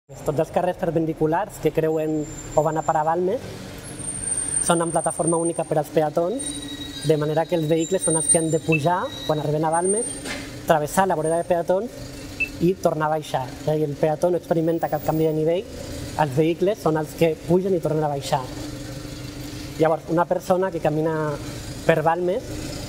Tots els carrers perpendiculars que creuen o van a parar a Balmes són en plataforma única per als peatons, de manera que els vehicles són els que han de pujar quan arriben a Balmes, travessar la vorera de peatons i tornar a baixar. El peató no experimenta cap canvi de nivell, els vehicles són els que pugen i tornen a baixar. Llavors, una persona que camina per Balmes,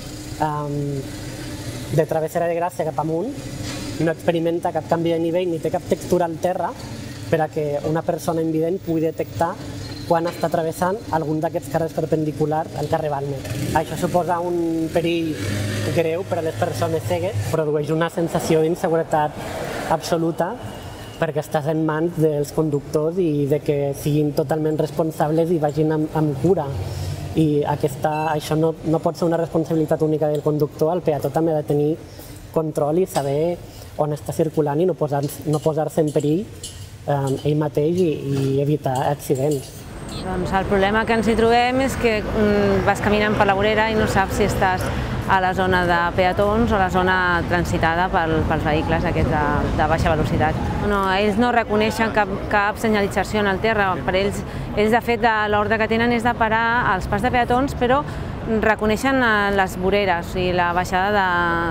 de travessera de Gràcia cap amunt, no experimenta cap canvi de nivell ni té cap textura al terra per a que una persona invident pugui detectar quan està travessant algun d'aquests carrers perpendiculars al carrer Balmes. Això suposa un perill greu per a les persones cegues, produeix una sensació d'inseguretat absoluta perquè estàs en mans dels conductors i de que siguin totalment responsables i vagin amb cura. I això no pot ser una responsabilitat única del conductor, el peató també ha de tenir control i saber on està circulant i no posar-se en perill ell mateix i evitar accidents. Doncs el problema que ens hi trobem és que vas caminant per la vorera i no saps si estàs a la zona de peatons o a la zona transitada pels vehicles aquests de baixa velocitat. Ells no reconeixen cap senyalització en el terra. Per ells, de fet, l'ordre que tenen és de parar als pas de peatons, però reconeixen les voreres, o sigui, la baixada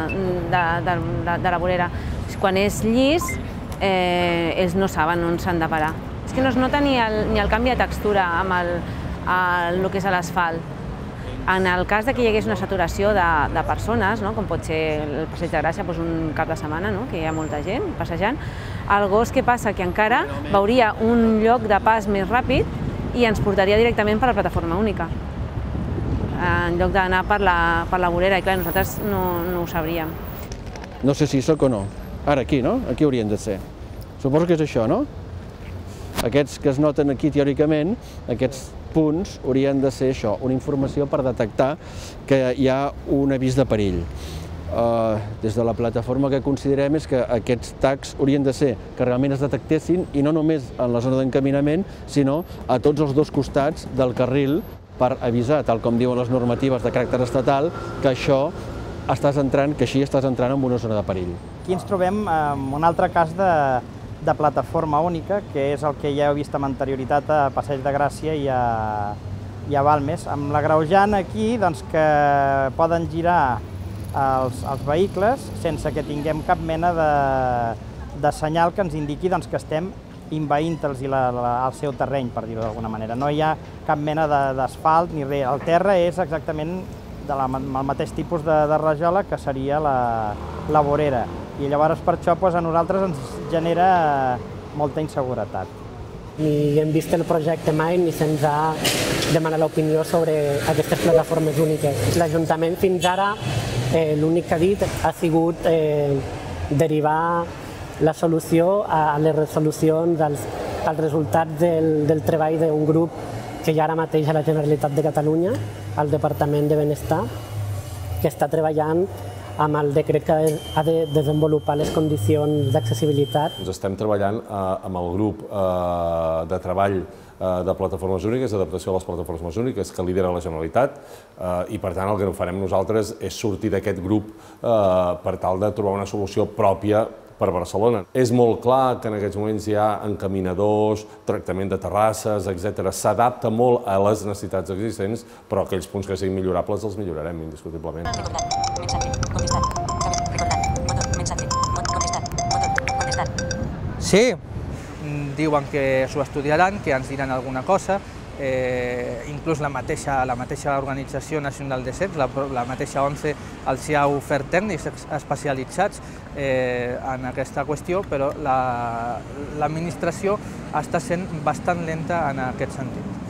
de la vorera. Quan és llis, ells no saben on s'han de parar. És que no es nota ni el canvi de textura amb el que és l'asfalt. En el cas que hi hagués una saturació de persones, com pot ser el Passeig de Gràcia, un cap de setmana, que hi ha molta gent passejant, el gos què passa? Que encara veuria un lloc de pas més ràpid i ens portaria directament per la plataforma única, en lloc d'anar per la vorera, i clar, nosaltres no ho sabríem. No sé si sóc o no. Ara aquí, no? Aquí haurien de ser. Suposo que és això, no? Aquests que es noten aquí teòricament, aquests punts haurien de ser això, una informació per detectar que hi ha un avís de perill. Des de la plataforma que considerem és que aquests tacs haurien de ser que realment es detectessin i no només en la zona d'encaminament, sinó a tots els dos costats del carril per avisar, tal com diuen les normatives de caràcter estatal, que això que així estàs entrant en una zona de perill. Aquí ens trobem en un altre cas de plataforma única, que és el que ja heu vist amb anterioritat a Passeig de Gràcia i a Balmes, amb l'agreujant aquí que poden girar els vehicles sense que tinguem cap mena de senyal que ens indiqui que estem envaint-los el seu terreny, per dir-ho d'alguna manera. No hi ha cap mena d'asfalt ni res. El terra és exactament amb el mateix tipus de rajola que seria la vorera. I llavors per això a nosaltres ens genera molta inseguretat. Ni hem vist el projecte mai ni se'ns ha demanat l'opinió sobre aquestes plataformes úniques. L'Ajuntament fins ara l'únic que ha dit ha sigut derivar la solució a les resolucions, als resultats del treball d'un grup que hi ha ara mateix a la Generalitat de Catalunya, al Departament de Benestar, que està treballant amb el decret que ha de desenvolupar les condicions d'accessibilitat. Estem treballant amb el grup de treball de plataformes úniques, d'adaptació a les plataformes úniques, que lidera la Generalitat, i per tant el que farem nosaltres és sortir d'aquest grup per tal de trobar una solució pròpia per Barcelona. És molt clar que en aquests moments hi ha encaminadors, tractament de terrasses, etc. S'adapta molt a les necessitats existents, però aquells punts que siguin millorables els millorarem, indiscutiblement. Sí, diuen que s'ho estudiaran, que ens diran alguna cosa, inclús la mateixa Organització Nacional de CEPS, la mateixa ONCE, els hi ha ofert tècnics especialitzats en aquesta qüestió, però l'administració està sent bastant lenta en aquest sentit.